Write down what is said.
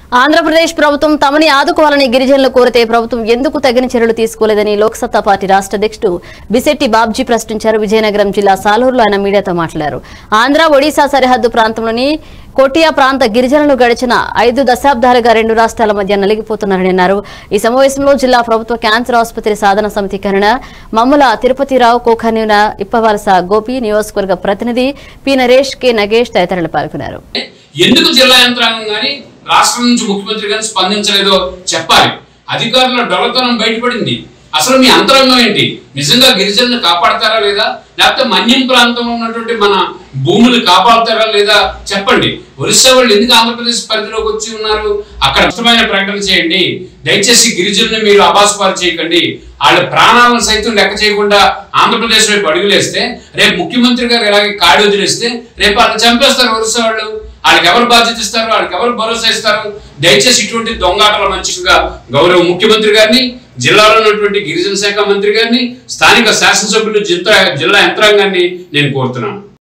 ఆంధ్రప్రదేశ్ ప్రభుత్వం తమని ఆదుకోవాలని గిరిజనులు కోరితే ప్రభుత్వం ఎందుకు తగిన చర్యలు తీసుకోలేదని లోక్సత్తా పార్టీ రాష్ట్ర అధ్యక్షుడు బిశెట్టి బాబ్జీ ప్రశ్నించారు. విజయనగరం జిల్లా సాలూరులో ఆయన మీడియాతో మాట్లాడారు. ఆంధ్ర ఒడిశా సరిహద్దు ప్రాంతంలోని కోటియా ప్రాంత గిరిజనులు గడిచిన 5 దశాబ్దాలుగా 2 రాష్ట్రాల మధ్య నలిగిపోతున్నారని అన్నారు. ఈ సమావేశంలో జిల్లా ప్రభుత్వ క్యాన్సర్ ఆసుపత్రి సాధన సమితి కన్వీనర్ మమ్ముల తిరుపతిరావు, కోకన్వీన ఇప్పవలస గోపి, నియోజకవర్గ ప్రతినిధి పి నరేష్, కె నగేష్ తదితరులు పాల్గొన్నారు. ఎందుకు జిల్లా యంత్రాంగం గాని రాష్ట్రం నుంచి ముఖ్యమంత్రి గాని స్పందించలేదో చెప్పాలి. అధికారుల డొల్లతనం బయటపడింది. అసలు మీ అంతరంగం ఏంటి? నిజంగా గిరిజనులను కాపాడతారా లేదా, లేకపోతే మన్యం ప్రాంతంలో ఉన్నటువంటి మన భూములు కాపాడతారా లేదా చెప్పండి. ఒరిస్సా వాళ్ళు ఎందుకు ఆంధ్రప్రదేశ్ పరిధిలోకి వచ్చి ఉన్నారు? అక్కడ ఇష్టమైన ప్రకటన చేయండి. దయచేసి గిరిజనులను మీరు అబాసుపాలు చేయకండి. వాళ్ళ ప్రాణాలను సైతం లెక్క చేయకుండా ఆంధ్రప్రదేశ్ వైపు అడుగులేస్తే, రేపు ముఖ్యమంత్రి గారు ఇలాగే కాడి వదిలేస్తే రేపు వాళ్ళు చంపేస్తారు ఒరిస్సా వాళ్ళు. వాళ్ళకి ఎవరు బాధ్యత ఇస్తారు? వాళ్ళకి ఎవరు భరోసా ఇస్తారు? దయచేసి ఇటువంటి దొంగాటల మంచిగా గౌరవ ముఖ్యమంత్రి గారిని, జిల్లాలో ఉన్నటువంటి గిరిజన శాఖ మంత్రి గారిని, స్థానిక శాసనసభ్యులు, జిల్లా యంత్రాంగాన్ని నేను కోరుతున్నాను.